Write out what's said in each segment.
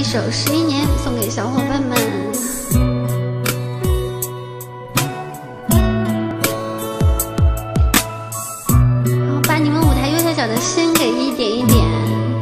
首《11年》送给小伙伴们。好，把你们舞台右下角的心给一点一点。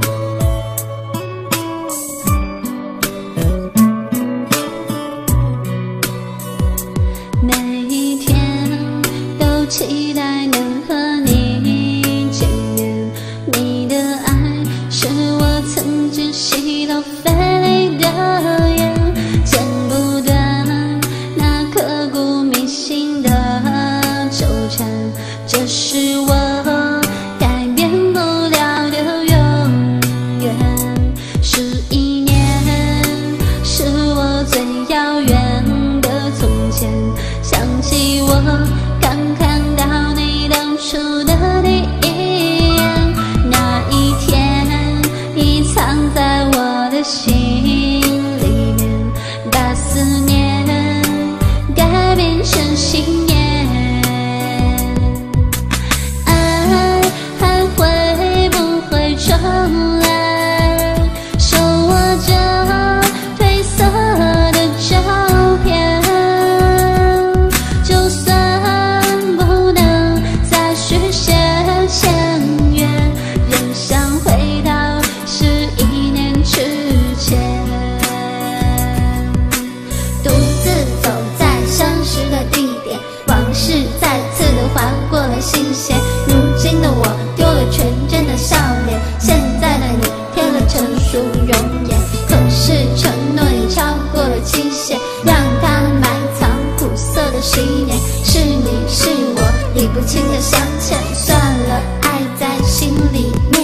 每一天都期待能和你见面，你的爱是我曾经吸到肺里的烟，剪不断那刻骨铭心的纠缠，这是我改变不了的永远。11年是我最遥远的从前，想起我刚看到你当初的第一眼，那一天已藏在我的心里面，把思念改变成信念。爱还会不会重来？手握着褪色的照片，就算不能再续写前缘，仍想回到11年之前。独自走在相识的地点，往事再次的划过了心弦。如今的我丢了纯真的笑脸，现在的你添了成熟容颜。可是承诺已超过了期限，让它埋藏苦涩的11年。是你是我理不清的相欠，算了，爱在心里面。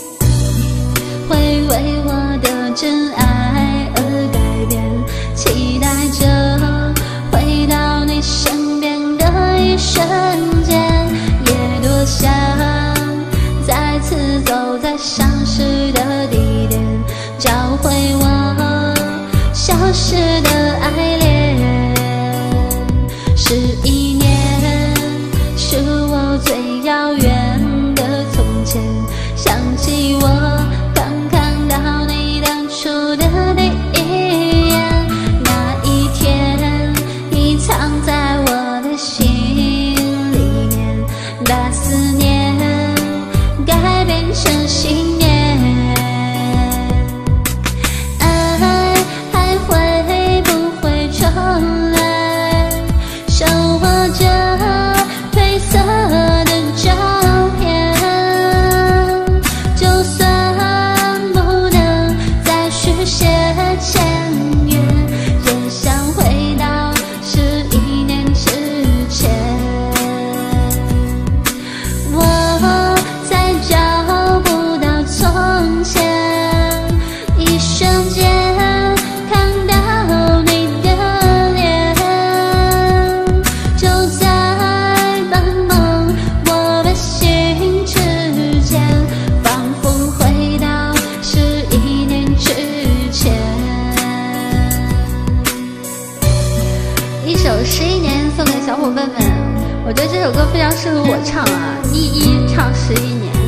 会为我的真爱而改变，期待着回到你身边的一瞬间，也多想再次走在相识的地点，找回我消失的爱恋。11年是我最遥远的从前，想起我刚看到你当初的第一眼，那一天已藏在我的心里面，把思念改变成信念。爱还会不会重来？手握着褪色的照片，就算不能再续写前缘，仍想回到11年之前。我再找不到从前，一瞬间看到你的脸，就在半梦我的心之间，仿佛回到11年之前。一首11年送给小伙伴们，我觉得这首歌非常适合我唱啊，一唱11年。